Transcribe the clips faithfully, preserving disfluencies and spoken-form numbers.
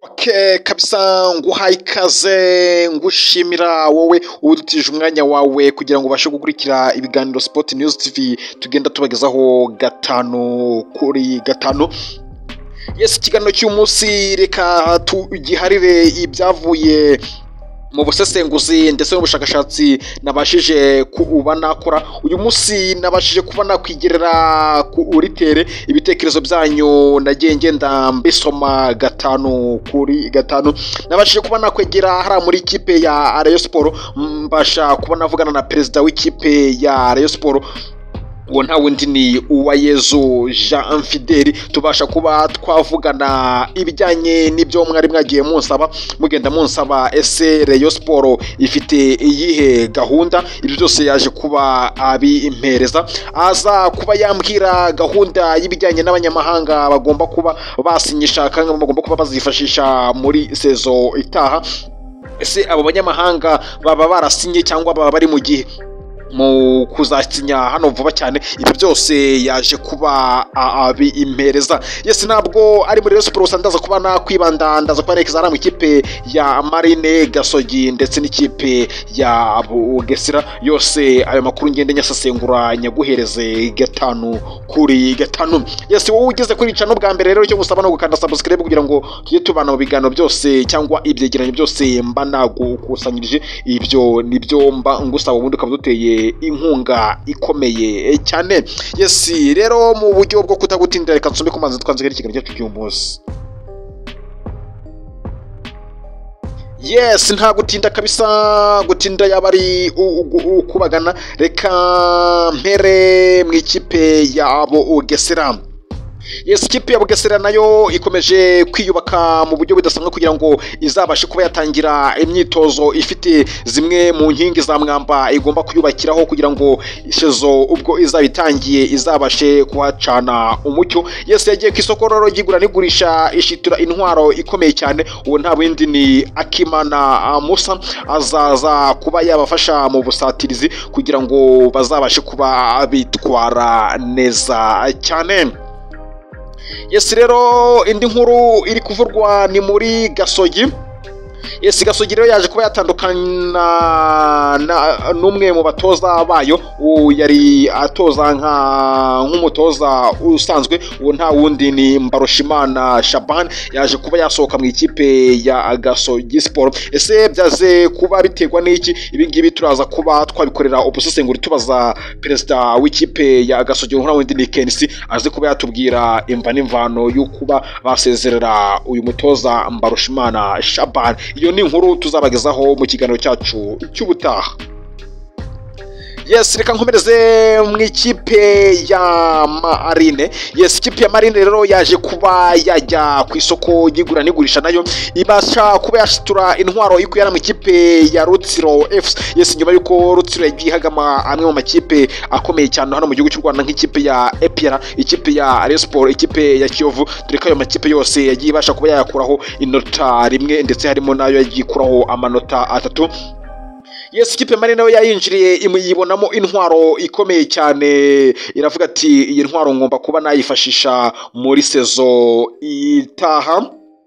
Okay, kabisa nguhaye ikaze ngushimira wowe udutije umwanya wawe kugira ngo ubashe gukurikira ibiganiro Sport News T V tugenda tubagezaho gatanu kuri gatanu. Yes, ikiganiro cy'umunsi reka tugiharire ibyavuye mu busesenguzi ndetse n'ubushakashatsi nabashije kuba nakora. Uyu munsi nabashije kuba nakwigerera ku uritere ibitekerezo byanyu, nagiye ngenda mbisoma gatanu kuri gatanu. Nabashije kuba nakwegera hari muri ikipe ya Rayon Sport, mbasha kuba navugana na perezida w'ikipe ya Rayon Sport, uwo nta wundi ni Uwayezu Jean Fidel. Tubasha kuba twavugana ibijyanye n'ibyo mwari mwagiye munsaba, mugenda munsaba ese Rayon Sport ifite iyihe gahunda. Ibyo byose yaje kuba abimpereza, aza kuba yambwira gahunda y'ibijyanye n'abanyamahanga bagomba kuba basinyisha kandi bagomba kuba bazifashisha muri sezo itaha. Ese abo banyamahanga baba barasinye cyangwa baba bari mu gihe mu kuzasinya hano vuba cyane. Ibyo byose yaje kuba abimpereza. Yes, ntabwo ari muri Rayon Sport ndaza kuba nakwibanda, ndaza kuba nerekeza mu ikipe ya Marine Gasogi ndetse n'ikipe ya Bugesera. Yose ayo makuru ngende nyasasengura nyaguhereze gatanu kuri gatanu. Yes, wowe ugeze kuri cano bwa mbere rero cyo gusaba no gukanda subscribe kugira ngo tujye tubana mu biganiro byose cyangwa ibyegeranyo byose mba nagukusanyirije. Ibyo nibyo mba ngusaba, ubundi ukabuduteye inkunga ikomeye cyane. Yes, rero mu buryo bwo kutagutindira reka nsome kumanza twanze ikiganiro cyacu cy'umunsi. Yes, nta gutinda kabisa, gutinda yabari ukubagana. Reka mpere mu ikipe ya Bugesera. Yes, ikipe ya Bugesera nayo ikomeje kwiyubaka mu buryo budasanzwe kugira ngo izabashe kuba yatangira imyitozo ifite zimwe mu nkingi za mwamba igomba kuyubakiraho kugira ngo ishezo ubwo izabitangiye izabashe kuhacana umucyo. Yes, yagiye ku isoko rero ry'igura n'igurisha ishitura intwaro ikomeye cyane. Uwo nta bindi ni Akimana Musa, azaza kuba yabafasha mu busatirizi kugira ngo bazabashe kuba bitwara neza cyane. Yes, rero indi nkuru iri kuvurwa ni muri Gasogi. Yes, Gasogi rero yaje kuba yatandukana n'umwe mu batoza bayo, yari atoza nka nk'umutoza usanzwe. Uwo nta wundi ni Mbarushimana Shaban, yaje kuba yasohoka mu ikipe ya Gasogi Sport. Ese byaze kuba biterwa n'iki? Ibi ngibi turaza kuba twabikorera ubusesenguri tubaza perezida w'ikipe ya Gasogi, nta wundi ni Kensi, aze kuba yatubwira imva n'imvano yo kuba basezerera uyu mutoza Mbarushimana Shaban. Iyo ni inkuru tuzabagezaho mu kiganiro cyacu cy'ubutaha. Yes, reka nkomereze mu ikipe ya Marine. Yes, ikipe ya Marine rero yaje kuba yajya ku isoko y'igura n'igurisha, nayo ibasha kuba yashitura intwaro ikuyana mu ikipe ya Rutsiro F C. Yes, nyuma yuko Rutsiro yagiye hagama amwe mu makipe akomeye cyane hano mu gihugu cy'u Rwanda nk'ikipe ya A P R, ikipe ya Rayon Sport, ikipe ya Kiyovu. Dore ko ayo makipe yose yagiye ibasha kuba yakuraho inota rimwe ndetse harimo nayo yagiye kuraho amanota atatu. Yes, ikipe Marine nayo yayinjiriye imuyibonamo intwaro ikomeye cyane, iravuga ati iyi ntwaro ngomba kuba nayifashisha muri sezo itaha.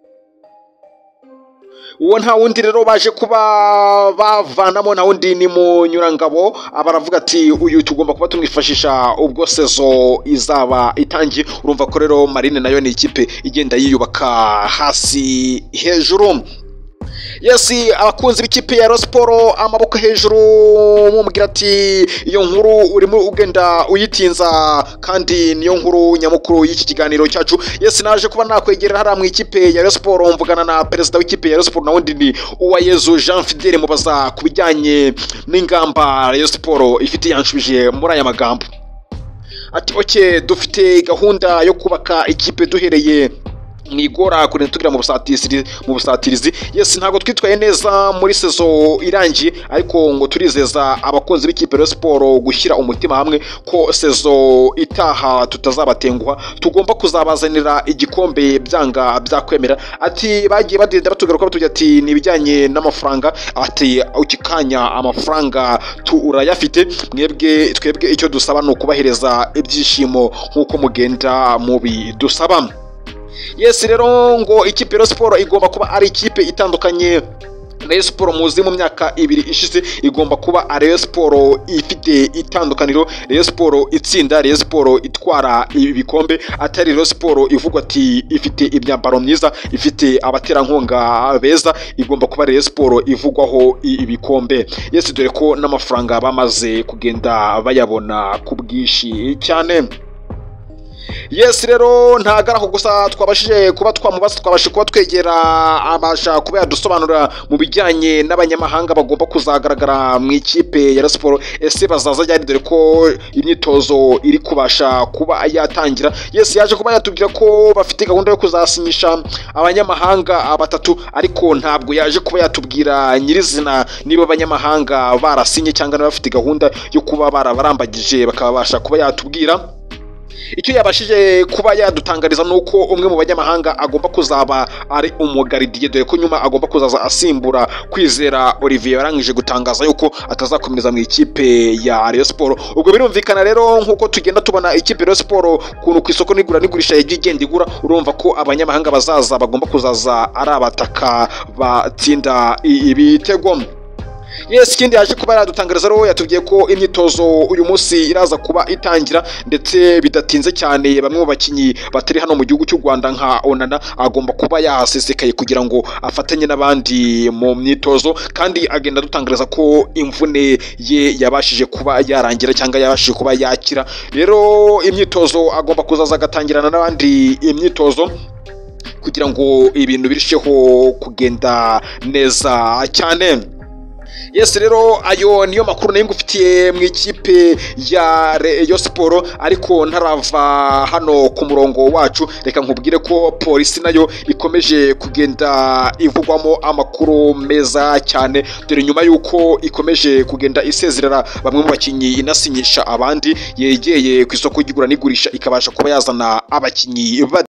Uwo nta wundi rero baje kuba bavanamo nta wundi ni Munyurangabo, abaravuga ati uyu tugomba kuba tumwifashisha ubwo sezo izaba itangiye. Urumva ko rero Marine nayo ni ikipe igenda yiyubaka hasi hejuru. Yes, abakunzi b'ikipe ya Rayon Sport amaboko hejuru mumubwira ati iyo nkuru urimo ugenda uyitinza kandi niyo nkuru nyamukuru y'iki kiganiro cyacu. Yes, naje kuba nakwegerera hari mu ikipe ya Rayon Sport mvugana na perezida w'ikipe ya Rayon Sport, na wundi ni Uwayezu Jean Fidel, mubaza kubijyanye n'ingamba Rayon Sport ifite. Yanshubije muri aya magambo ati okay, dufite gahunda yo kubaka ikipe duhereye mwigora kuri tugira mu busatirizi mu busatirizi. Yes, ntago twitwaye neza muri sezo irangiye, ariko ngo turizeza abakunzi b'ikipe ya Sport gushyira umutima hamwe ko sezo itaha tutazabatenguha, tugomba kuzabazanira igikombe byanga byakwemera. Ati bagiye badenda batugaruka batugira ati nibijyanye n'amafaranga, ati ukikanya amafaranga turayafite, mwebwe twebwe icyo dusaba no kubahereza ibyishimo nkuko mugenda mubi dusaba. yes rero ngo ikipe ya Sport igomba kuba ari ikipe itandukanye. Rayon Sport muzi mu myaka ibiri ishize igomba kuba Rayon Sport ifite itandukaniro, Rayon Sport itsinda, Rayon Sport itwara ibikombe, atari Rayon Sport ivugwa ati ifite imyambaro myiza, ifite abaterankunga beza. Igomba kuba Rayon Sport ivugwaho ibikombe. Yes dore ko n'amafaranga bamaze kugenda bayabona ku bwishi cyane. Yes rero ntagaraho gusa twabashije kuba twamubaza, twabashije kuba twegera abasha kuba yadusobanura mu bijyanye n'abanyamahanga bagomba kuzagaragara mu ikipe ya Sport. Ese bazaza ryari dore ko imyitozo iri kubasha kuba yatangira. Yes yaje kuba yatubwira ko bafite gahunda yo kuzasinyisha abanyamahanga batatu, ariko ntabwo yaje kuba yatubwira nyirizina niba abanyamahanga barasinye cyangwa bafite gahunda yo kuba barabarambagije bakabasha kuba yatubwira. Icyo yabashije kuba yadutangariza nuko umwe mu banyamahanga agomba kuzaba ari umugaridiye, dore ko nyuma agomba kuzaza asimbura Kwizera Olivier yarangije gutangaza yuko atazakomereza mu ikipe ya Rayon Sport. Ubwo birumvikana rero nkuko tugenda tubona ikipe ya Rayon Sport kuntu ku isoko nigura nigurisha igenda igura, urumva ko abanyamahanga bazaza bagomba kuzaza ari abataka batsinda ibitego. Yes ikindi yaje kuba yadutangariza rero yatubwiye ko imyitozo uyu munsi iraza kuba itangira, ndetse bidatinze cyane bamwe mu bakinyi batari hano mu gihugu cy'u Rwanda nka Onana agomba kuba yahasesekaye kugira ngo afatanye n'abandi mu myitozo, kandi agenda dutangariza ko imvune ye yabashije kuba yarangira cyangwa yabashije kuba yakira. Rero imyitozo agomba kuzaza agatangirana n'abandi imyitozo kugira ngo ibintu birusheho kugenda neza cyane. Yes rero ayo niyo makuru nayo ngufitiye mu ikipe ya Rayon Sport, ariko ntarava hano ku murongo wacu reka nkubwire ko polisi nayo ikomeje kugenda ivugwamo amakuru meza cyane, dore nyuma yuko ikomeje kugenda isezerera bamwe mu bakinyi inasinyisha abandi, yegeye ku isoko y'igura n'igurisha ikabasha kuba yazana abakinyi